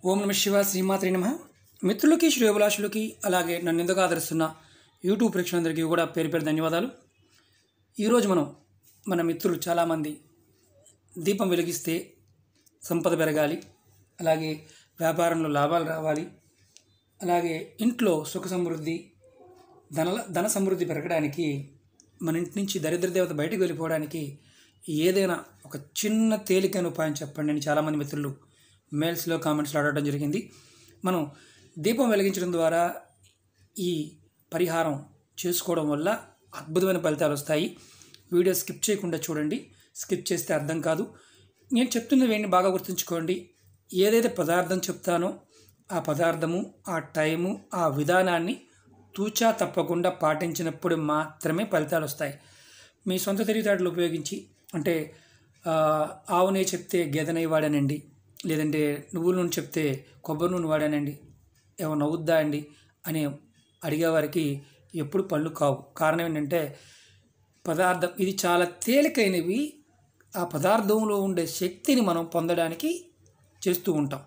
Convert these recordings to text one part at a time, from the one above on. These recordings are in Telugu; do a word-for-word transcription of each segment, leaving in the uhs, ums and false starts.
ఓం నమ శివ శ్రీమాత్రే నమః. మిత్రులకి శ్రేయోభిలాషులకి అలాగే నన్ను ఎందుకు ఆదరిస్తున్న యూట్యూబ్ ప్రేక్షకులందరికీ కూడా పేరు పేరు ధన్యవాదాలు. ఈరోజు మనం మన మిత్రులు చాలామంది దీపం వెలిగిస్తే సంపద పెరగాలి, అలాగే వ్యాపారంలో లాభాలు రావాలి, అలాగే ఇంట్లో సుఖ సమృద్ధి ధన ధన సమృద్ధి పెరగడానికి, మన ఇంటి నుంచి దరిద్ర దేవత బయటకు వెళ్ళిపోవడానికి ఏదైనా ఒక చిన్న తేలికైన ఉపాయం చెప్పండి అని చాలామంది మిత్రులు మెయిల్స్లో కామెంట్స్లో అడగడం జరిగింది. మనం దీపం వెలిగించడం ద్వారా ఈ పరిహారం చేసుకోవడం వల్ల అద్భుతమైన ఫలితాలు వస్తాయి. వీడియో స్కిప్ చేయకుండా చూడండి, స్కిప్ చేస్తే అర్థం కాదు. నేను చెప్తున్నవి ఏంటి బాగా గుర్తుంచుకోండి. ఏదైతే పదార్థం చెప్తానో ఆ పదార్థము, ఆ టైము, ఆ విధానాన్ని తూచా తప్పకుండా పాటించినప్పుడు మాత్రమే ఫలితాలు వస్తాయి. మీ సొంత తెలివితేటలు ఉపయోగించి, అంటే ఆవు నెయ్యి చెప్తే గేదె నెయ్యి వాడానండి, లేదంటే నువ్వుల నూనె చెప్తే కొబ్బరి నూనె వాడానండి, ఏమన్నా అవుద్దా అండి అని అడిగేవారికి ఎప్పుడు పళ్ళు కావు. కారణం ఏంటంటే పదార్థం ఇది చాలా తేలికైనవి. ఆ పదార్థంలో ఉండే శక్తిని మనం పొందడానికి చేస్తూ ఉంటాం.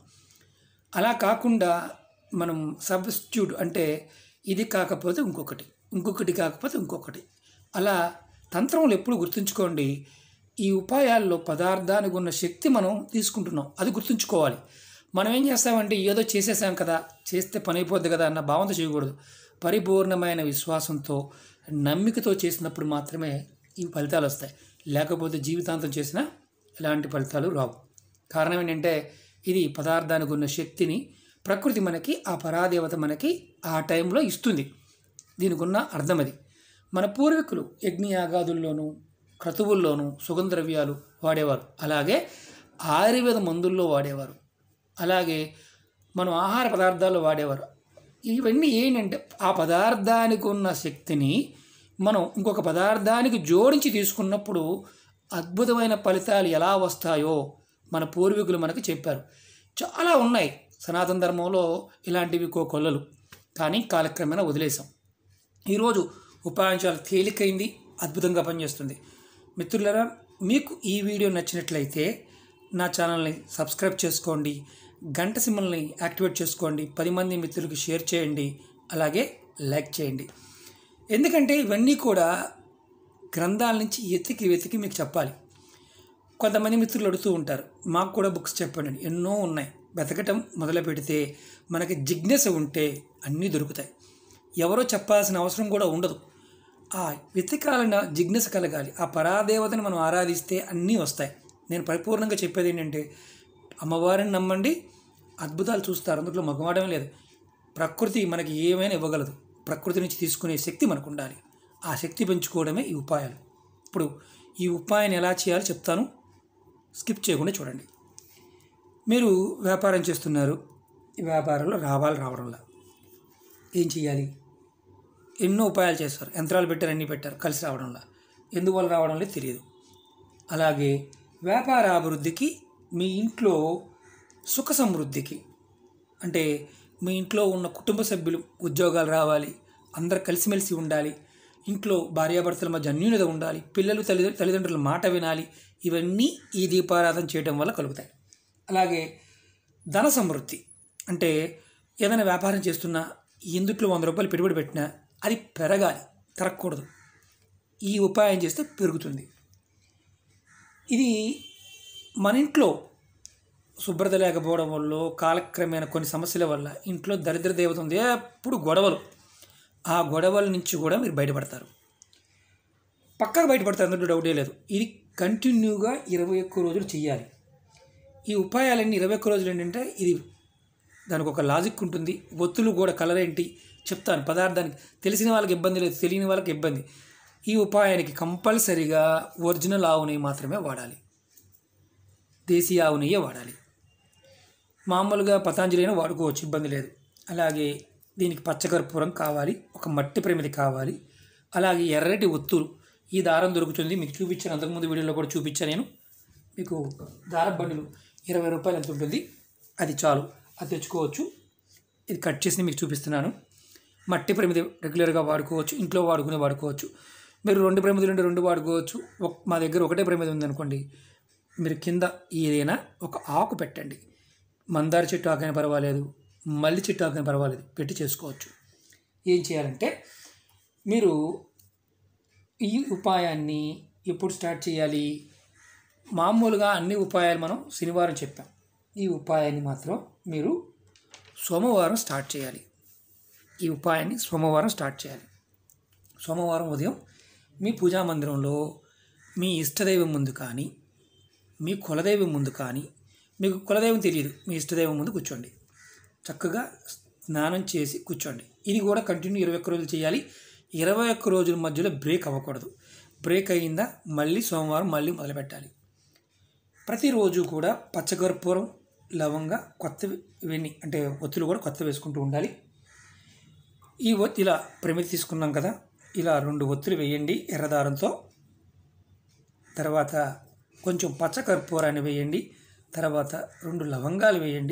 అలా కాకుండా మనం సబ్స్టిట్యూట్, అంటే ఇది కాకపోతే ఇంకొకటి, ఇంకొకటి కాకపోతే ఇంకొకటి, అలా తంత్రంలో ఎప్పుడు గుర్తుంచుకోండి. ఈ ఉపాయాల్లో పదార్థానికి ఉన్న శక్తి మనం తీసుకుంటున్నాం, అది గుర్తుంచుకోవాలి. మనం ఏం చేస్తామంటే ఏదో చేసేసాం కదా, చేస్తే పని అయిపోద్ది కదా అన్న భావంతో చేయకూడదు. పరిపూర్ణమైన విశ్వాసంతో, నమ్మికతో చేసినప్పుడు మాత్రమే ఈ ఫలితాలు వస్తాయి. లేకపోతే జీవితాంతం చేసినా ఎలాంటి ఫలితాలు రావు. కారణం ఏంటంటే ఇది పదార్థానికి ఉన్న శక్తిని ప్రకృతి మనకి, ఆ పరాదేవత మనకి ఆ టైంలో ఇస్తుంది. దీనికి ఉన్న అర్థం అది. మన పూర్వీకులు యజ్ఞయాగాదుల్లోనూ క్రతువుల్లోనూ సుగంధ ద్రవ్యాలు వాడేవారు, అలాగే ఆయుర్వేద మందుల్లో వాడేవారు, అలాగే మనం ఆహార పదార్థాల్లో వాడేవారు. ఇవన్నీ ఏంటంటే ఆ పదార్థానికి ఉన్న శక్తిని మనం ఇంకొక పదార్థానికి జోడించి తీసుకున్నప్పుడు అద్భుతమైన ఫలితాలు ఎలా వస్తాయో మన పూర్వీకులు మనకి చెప్పారు. చాలా ఉన్నాయి సనాతన ధర్మంలో ఇలాంటివి కో కొల్లలు, కానీ కాలక్రమేణా వదిలేసాం. ఈరోజు ఉపాయం చాలా తేలికైంది, అద్భుతంగా పనిచేస్తుంది. మిత్రులారా, మీకు ఈ వీడియో నచ్చినట్లయితే నా ఛానల్ని సబ్స్క్రైబ్ చేసుకోండి, గంట సింబల్ని యాక్టివేట్ చేసుకోండి, పది మంది మిత్రులకి షేర్ చేయండి, అలాగే లైక్ చేయండి. ఎందుకంటే ఇవన్నీ కూడా గ్రంథాల నుంచి వెతికి వెతికి మీకు చెప్పాలి. కొంతమంది మిత్రులు అడుగుతూ ఉంటారు, మాకు కూడా బుక్స్ చెప్పండి. ఎన్నో ఉన్నాయి. వెతకటం మొదలు పెడితే మనకి జిజ్ఞాస ఉంటే అన్నీ దొరుకుతాయి. ఎవరో చెప్పాల్సిన అవసరం కూడా ఉండదు. ఆ వెతకాలన్న జిజ్ఞాస కలగాలి. ఆ పరాదేవతని మనం ఆరాధిస్తే అన్నీ వస్తాయి. నేను పరిపూర్ణంగా చెప్పేది ఏంటంటే అమ్మవారిని నమ్మండి, అద్భుతాలు చూస్తారు. అందులో మగవాడమే లేదు. ప్రకృతి మనకి ఏమైనా ఇవ్వగలదు. ప్రకృతి నుంచి తీసుకునే శక్తి మనకు ఉండాలి. ఆ శక్తి పెంచుకోవడమే ఈ ఉపాయాలు. ఇప్పుడు ఈ ఉపాయాన్ని ఎలా చేయాలో చెప్తాను, స్కిప్ చేయకుండా చూడండి. మీరు వ్యాపారం చేస్తున్నారు, ఈ వ్యాపారంలో లాభాలు రావడంలా ఏం చేయాలి? ఎన్నో ఉపాయాలు చేస్తారు, యంత్రాలు పెట్టారు, అన్నీ పెట్టారు, కలిసి రావడంలా ఎందువల్ల రావడం లేదు తెలియదు. అలాగే వ్యాపార అభివృద్ధికి, మీ ఇంట్లో సుఖ సమృద్ధికి, అంటే మీ ఇంట్లో ఉన్న కుటుంబ సభ్యులు ఉద్యోగాలు రావాలి, అందరు కలిసిమెలిసి ఉండాలి, ఇంట్లో భార్యాభర్తల మధ్య అన్యోన్యత ఉండాలి, పిల్లలు తల్లి తల్లిదండ్రుల మాట వినాలి, ఇవన్నీ ఈ దీపారాధన చేయడం వల్ల కలుగుతాయి. అలాగే ధన సమృద్ధి, అంటే ఏదైనా వ్యాపారం చేస్తున్నా ఇందుట్లో వంద రూపాయలు పెట్టుబడి పెట్టినా అది పెరగాలి, తరగకూడదు. ఈ ఉపాయం చేస్తే పెరుగుతుంది. ఇది మన ఇంట్లో శుభ్రత లేకపోవడం వల్ల, కాలక్రమేణా కొన్ని సమస్యల వల్ల ఇంట్లో దరిద్ర దేవత ఉంది, ఎప్పుడు గొడవలు. ఆ గొడవల నుంచి కూడా మీరు బయటపడతారు, పక్కగా బయటపడతారు, అందులో డౌటే లేదు. ఇది కంటిన్యూగా ఇరవై ఒక్క రోజులు చేయాలి. ఈ ఉపాయాలన్నీ ఇరవై ఒక్క రోజులు ఏంటంటే ఇది దానికి ఒక లాజిక్ ఉంటుంది. ఒత్తులు కూడా కలర్ ఏంటి చెప్తాను. పదార్థానికి తెలిసిన వాళ్ళకి ఇబ్బంది లేదు, తెలియని వాళ్ళకి ఇబ్బంది. ఈ ఉపాయానికి కంపల్సరీగా ఒరిజినల్ ఆవు నెయ్యి మాత్రమే వాడాలి, దేశీ ఆవు నెయ్యే వాడాలి. మామూలుగా పతాంజలి అయినా వాడుకోవచ్చు, ఇబ్బంది లేదు. అలాగే దీనికి పచ్చకర్పూరం కావాలి, ఒక మట్టి ప్రమిది కావాలి, అలాగే ఎర్రటి ఒత్తులు. ఈ దారం దొరుకుతుంది, మీకు చూపించాను అంతకుముందు వీడియోలో కూడా చూపించాను నేను. మీకు దారం బండిలు ఇరవై రూపాయలు ఎంత ఉంటుంది, అది చాలు, అది తెచ్చుకోవచ్చు. ఇది కట్ చేసి మీకు చూపిస్తున్నాను. మట్టి ప్రమిది రెగ్యులర్గా వాడుకోవచ్చు, ఇంట్లో వాడుకునే వాడుకోవచ్చు. మీరు రెండు ప్రమిదులు ఉంటే రెండు వాడుకోవచ్చు. మా దగ్గర ఒకటే ప్రమిది ఉందనుకోండి, మీరు కింద ఏదైనా ఒక ఆకు పెట్టండి, మందార చెట్టు ఆకైనా పర్వాలేదు, మల్లి చెట్టు ఆకైనా పర్వాలేదు, పెట్టి చేసుకోవచ్చు. ఏం చేయాలంటే మీరు ఈ ఉపాయాన్ని ఎప్పుడు స్టార్ట్ చేయాలి? మామూలుగా అన్ని ఉపాయాలు మనం శనివారం చెప్పాం. ఈ ఉపాయాన్ని మాత్రం మీరు సోమవారం స్టార్ట్ చేయాలి. ఈ ఉపాయాన్ని సోమవారం స్టార్ట్ చేయాలి. సోమవారం ఉదయం మీ పూజా మందిరంలో మీ ఇష్టదైవం ముందు కానీ, మీ కులదైవం ముందు కానీ, మీకు కులదైవం తెలియదు, మీ ఇష్టదైవం ముందు కూర్చోండి. చక్కగా స్నానం చేసి కూర్చోండి. ఇది కూడా కంటిన్యూ ఇరవై ఒక్క రోజులు చేయాలి. ఇరవై ఒక్క రోజుల మధ్యలో బ్రేక్ అవ్వకూడదు. బ్రేక్ అయ్యిందా మళ్ళీ సోమవారం మళ్ళీ మొదలుపెట్టాలి. ప్రతిరోజు కూడా పచ్చకర్పూరం, లవంగ, కొత్త ఇవన్నీ అంటే ఒత్తులు కూడా కొత్త వేసుకుంటూ ఉండాలి. ఈ ఒత్తి ఇలా ప్రమిది తీసుకున్నాం కదా, ఇలా రెండు ఒత్తులు వేయండి ఎర్రదారంతో. తర్వాత కొంచెం పచ్చకర్పూరాన్ని వేయండి. తర్వాత రెండు లవంగాలు వేయండి.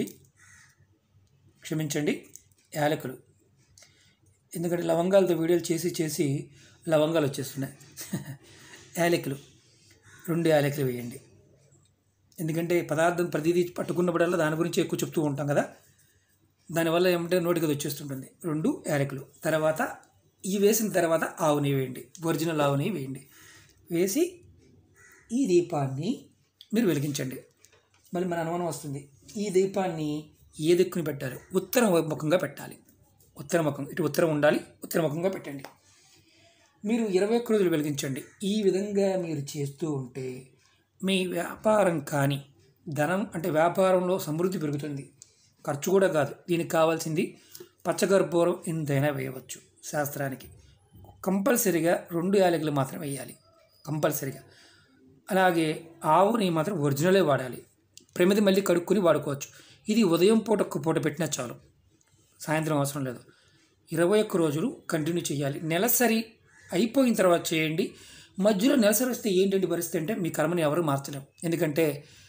క్షమించండి, యాలకులు. ఎందుకంటే లవంగాలతో వీడియోలు చేసి చేసి లవంగాలు వచ్చేస్తున్నాయి. యాలకులు రెండు యాలకులు వేయండి. ఎందుకంటే పదార్థం ప్రతిదీ పట్టుకున్నప్పుడల్లా దాని గురించి ఎక్కువ చెప్తూ ఉంటాం కదా, దానివల్ల ఏమంటే నోటికి వచ్చేస్తుంటుంది. రెండు యాలకులు. తర్వాత ఈ వేసిన తర్వాత ఆవు నెయ్యి వేయండి. ఒరిజినల్ ఆవు నెయ్యి వేయండి. వేసి ఈ దీపాన్ని మీరు వెలిగించండి. మళ్ళీ మన అనుమానం వస్తుంది, ఈ దీపాన్ని ఏ దిక్కుని పెట్టాలి? ఉత్తర ముఖంగా పెట్టాలి. ఉత్తర ముఖం, ఇటు ఉత్తరం ఉండాలి, ఉత్తర ముఖంగా పెట్టండి. మీరు ఇరవై ఒక్క రోజులు వెలిగించండి. ఈ విధంగా మీరు చేస్తూ ఉంటే మీ వ్యాపారం కానీ, ధనం అంటే వ్యాపారంలో సమృద్ధి పెరుగుతుంది. ఖర్చు కూడా కాదు. దీనికి కావాల్సింది పచ్చకర్పూరం ఎంతైనా వేయవచ్చు. శాస్త్రానికి కంపల్సరీగా రెండు యాలకులు మాత్రం వేయాలి, కంపల్సరీగా. అలాగే ఆవు నెయ్యి మాత్రం ఒరిజినలే వాడాలి. ప్రమిది మళ్ళీ కడుక్కొని వాడుకోవచ్చు. ఇది ఉదయం పూట ఒక్క పూట పెట్టినా చాలు, సాయంత్రం అవసరం లేదు. ఇరవై ఒక్క రోజులు కంటిన్యూ చేయాలి. నెలసరి అయిపోయిన తర్వాత చేయండి. మధ్యలో నెలసరి వస్తే ఏంటంటే పరిస్థితి అంటే మీ కర్మని ఎవరు మార్చలేము. ఎందుకంటే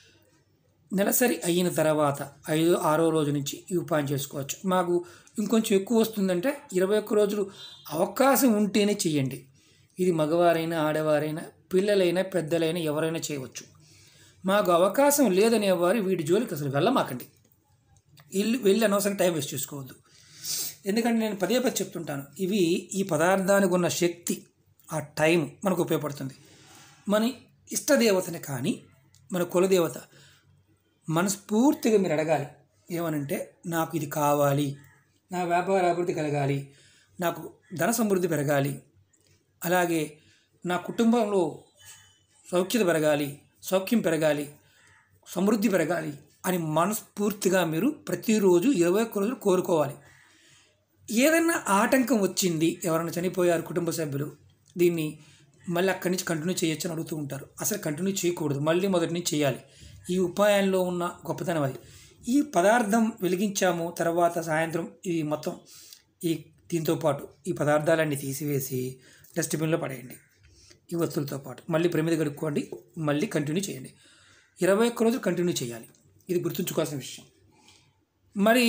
నెలసరి అయిన తర్వాత ఐదో ఆరో రోజు నుంచి ఈ ఉపాయం చేసుకోవచ్చు. మాకు ఇంకొంచెం ఎక్కువ వస్తుందంటే ఇరవై ఒక్క రోజులు అవకాశం ఉంటేనే చేయండి. ఇది మగవారైనా ఆడవారైనా పిల్లలైనా పెద్దలైనా ఎవరైనా చేయవచ్చు. మాకు అవకాశం లేదనేవారు వీటి జోలికి అసలు వెళ్ళమాకండి. ఇల్లు వెళ్ళి అనవసరంగా టైం వేస్ట్ చేసుకోవద్దు. ఎందుకంటే నేను పదే పదే చెప్తుంటాను, ఇవి ఈ పదార్థానికి ఉన్న శక్తి, ఆ టైం మనకు ఉపయోగపడుతుంది. మన ఇష్టదేవతని కానీ మన కులదేవత మనస్ఫూర్తిగా మీరు అడగాలి. ఏమనంటే నాకు ఇది కావాలి, నా వ్యాపార అభివృద్ధి కలగాలి, నాకు ధన సమృద్ధి పెరగాలి, అలాగే నా కుటుంబంలో సౌఖ్యత పెరగాలి, సౌఖ్యం పెరగాలి, సమృద్ధి పెరగాలి అని మనస్ఫూర్తిగా మీరు ప్రతిరోజు ఇరవై ఒక్క రోజులు కోరుకోవాలి. ఏదైనా ఆటంకం వచ్చింది, ఎవరైనా చనిపోయారు కుటుంబ సభ్యులు, దీన్ని మళ్ళీ అక్కడి నుంచి కంటిన్యూ చేయొచ్చు అని అడుగుతూ ఉంటారు. అసలు కంటిన్యూ చేయకూడదు, మళ్ళీ మొదటి నుంచి చేయాలి. ఈ ఉపాయంలో ఉన్న గొప్పతనం అది. ఈ పదార్థం వెలిగించాము, తర్వాత సాయంత్రం ఇది మొత్తం ఈ దీంతో పాటు ఈ పదార్థాలన్నీ తీసివేసి డస్ట్బిన్లో పడేయండి. ఈ వస్తువులతో పాటు మళ్ళీ ప్రమిది కడుక్కోండి, మళ్ళీ కంటిన్యూ చేయండి. ఇరవై ఒక్క రోజులు కంటిన్యూ చేయాలి. ఇది గుర్తుంచుకోవాల్సిన విషయం. మరి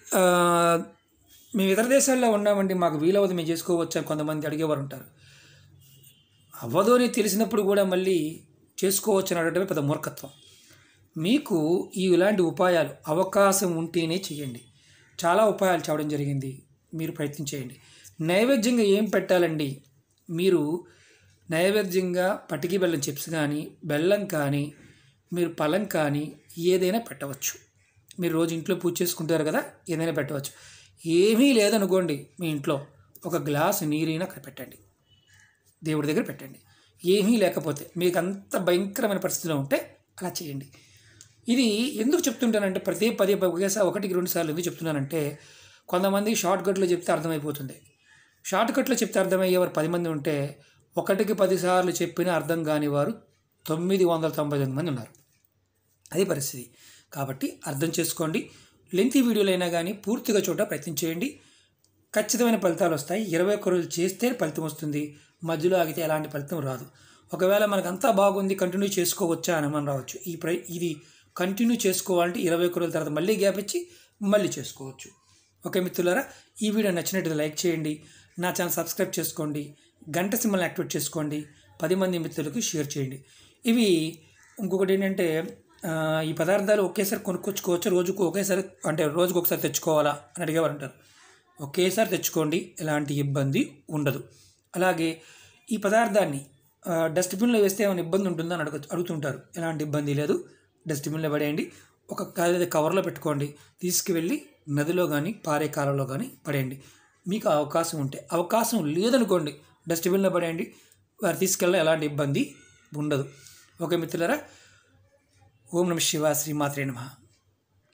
మేము ఇతర దేశాల్లో ఉన్నామండి, మాకు వీలవదు, మేము చేసుకోవచ్చు అని కొంతమంది అడిగేవారు ఉంటారు. అవ్వదు అని తెలిసినప్పుడు కూడా మళ్ళీ చేసుకోవచ్చు అని అడగడమే పెద్ద మూర్ఖత్వం. మీకు ఈ ఇలాంటి ఉపాయాలు అవకాశం ఉంటేనే చేయండి. చాలా ఉపాయాలు చేయడం జరిగింది, మీరు ప్రయత్నం చేయండి. నైవేద్యంగా ఏం పెట్టాలండి? మీరు నైవేద్యంగా పటికి బెల్లం చిప్స్ కానీ, బెల్లం కానీ, మీరు పళ్ళం కానీ ఏదైనా పెట్టవచ్చు. మీరు రోజు ఇంట్లో పూజ చేసుకుంటారు కదా, ఏదైనా పెట్టవచ్చు. ఏమీ లేదనుకోండి, మీ ఇంట్లో ఒక గ్లాసు నీరైనా అక్కడ పెట్టండి, దేవుడి దగ్గర పెట్టండి. ఏమీ లేకపోతే మీకు అంత భయంకరమైన పరిస్థితిలో ఉంటే అలా చేయండి. ఇది ఎందుకు చెప్తుంటానంటే ప్రతి పదే ఒకేసారి ఒకటికి రెండు సార్లు ఎందుకు చెప్తున్నానంటే, కొంతమంది షార్ట్ కట్లో చెప్తే అర్థమైపోతుంది. షార్ట్ కట్లో చెప్తే అర్థమయ్యేవారు పది మంది ఉంటే ఒకటికి పదిసార్లు చెప్పినా అర్థం కాని వారు తొమ్మిది వందల తొంభై తొమ్మిది మంది ఉన్నారు. అది పరిస్థితి. కాబట్టి అర్థం చేసుకోండి. లెంతీ వీడియోలు అయినా కానీ పూర్తిగా చూడ ప్రయత్నం చేయండి. ఖచ్చితమైన ఫలితాలు వస్తాయి. ఇరవై ఒక్క రోజులు చేస్తే ఫలితం వస్తుంది. మధ్యలో ఆగితే ఎలాంటి ఫలితం రాదు. ఒకవేళ మనకు అంతా బాగుంది కంటిన్యూ చేసుకోవచ్చా అని మనం రావచ్చు. ఈ ప్రై ఇది కంటిన్యూ చేసుకోవాలంటే ఇరవై ఒక్క రోజుల తర్వాత మళ్ళీ గ్యాప్ ఇచ్చి మళ్ళీ చేసుకోవచ్చు. ఓకే మిత్రులారా, ఈ వీడియో నచ్చినట్టు లైక్ చేయండి, నా ఛానల్ సబ్స్క్రైబ్ చేసుకోండి, గంట సింబల్ని యాక్టివేట్ చేసుకోండి, పది మంది మిత్రులకు షేర్ చేయండి. ఇవి ఇంకొకటి ఏంటంటే ఆ, ఈ పదార్థాలు ఒకేసారి కొనుక్కొచ్చుకోవచ్చు, రోజుకు ఒకేసారి అంటే రోజుకు ఒకసారి తెచ్చుకోవాలా అని అడిగేవారు అంటారు. ఒకేసారి తెచ్చుకోండి, ఎలాంటి ఇబ్బంది ఉండదు. అలాగే ఈ పదార్థాన్ని ఆ, డస్ట్బిన్లో వేస్తే ఏమైనా ఇబ్బంది ఉంటుందా అని అడుగు అడుగుతుంటారు. ఎలాంటి ఇబ్బంది లేదు, డస్ట్బిన్లో పడేయండి. ఒక క- కవర్లో పెట్టుకోండి, తీసుకువెళ్ళి నదిలో కానీ పారే కాలంలో కానీ పడేయండి. మీకు అవకాశం ఉంటే. అవకాశం లేదనుకోండి, డస్ట్బిన్లో పడేయండి, వారు తీసుకెళ్ళ ఎలాంటి ఇబ్బంది ఉండదు. ఓకే మిత్రులారా, ఓం నమ శివాయ, శ్రీమాత్రే నమః.